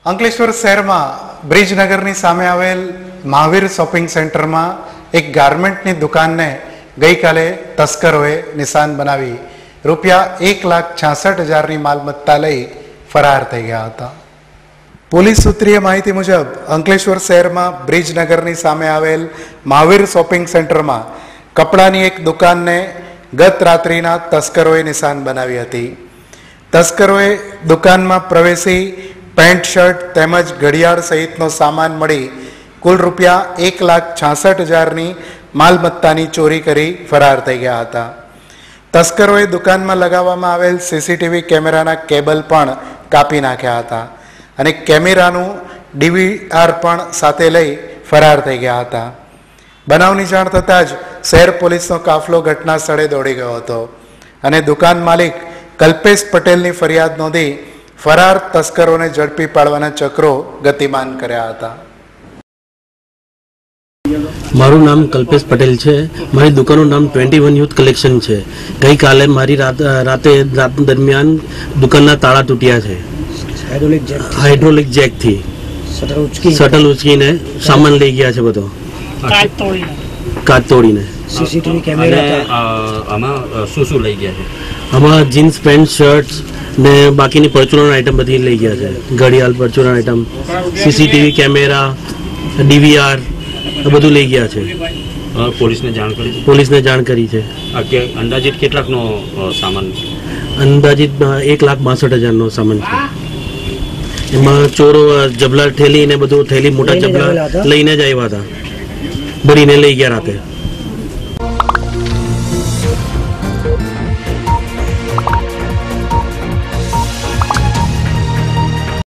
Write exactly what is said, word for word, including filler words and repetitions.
અંકલેશ્વર શહેરમાં બ્રિજનગરની સામે આવેલ મહાવીર શોપિંગ સેન્ટરમાં એક ગાર્મેન્ટની દુકાનને ગઈકાલે તસ્કરોએ નિશાન બનાવી રૂપિયા એક લાખ છાસઠ હજારની માલમત્તા લઈ ફરાર થઈ ગયા હતા. પોલીસ સૂત્રીય માહિતી મુજબ અંકલેશ્વર શહેરમાં બ્રિજનગરની સામે આવેલ મહાવીર શોપિંગ સેન્ટરમાં કપડાની એક દુકાનને ગત રાત્રિના તસ્કરોએ નિશાન બનાવી હતી. તસ્કરોએ દુકાનમાં પ્રવેશી પેન્ટ શર્ટ તેમજ ઘડિયાળ સહિતનો સામાન મળી કુલ રૂપિયા એક લાખ છાસઠ હજારની માલમત્તાની ચોરી કરી ફરાર થઈ ગયા હતા. તસ્કરોએ દુકાનમાં લગાવવામાં આવેલ સીસીટીવી કેમેરાના કેબલ પણ કાપી નાખ્યા હતા અને કેમેરાનું ડીવીઆર પણ સાથે લઈ ફરાર થઈ ગયા હતા. બનાવની જાણ થતાં જ શહેર પોલીસનો કાફલો ઘટના સ્થળે દોડી ગયો હતો અને દુકાન માલિક કલ્પેશ પટેલની ફરિયાદ નોંધી ફરાર તસ્કરોને ઝડપી પાડવાના ચક્રો ગતિમાન કર્યા હતા. મારું નામ કલ્પેશ પટેલ છે. મારી દુકાનનું નામ ટ્વેન્ટી વન યુથ કલેક્શન છે. ગઈકાલે મારી રાત રાતે રાત દરમિયાન દુકાનના તાળા તૂટ્યા છે. હાઇડ્રોલિક જેકથી શટલ ઉચકીને સામાન લઈ ગયા છે બધો, કાચ તોડીને. સીસીટીવી કેમેરા આમાં શું શું લઈ ગયા છે? આમાં જીન્સ પેન્ટ શર્ટ ને બાકીની પરચુરણ આઈટમ બધી લઈ ગયા છે. ઘડિયાળ, પરચુરણ આઈટમ, સીસીટીવી કેમેરા, ડીવીઆર બધું લઈ ગયા છે. પોલીસને જાણ કરી છે? પોલીસને જાણ કરી છે. અંદાજિત કેટલાકનો સામાન? અંદાજિત એક લાખ બાસઠ હજારનો સામાન છે. એમાં ચોરો જબલા થેલી ને બધું, થેલી મોટા જબલા લઈને જ આવ્યા હતા, ભરીને લઈ ગયા રાતે.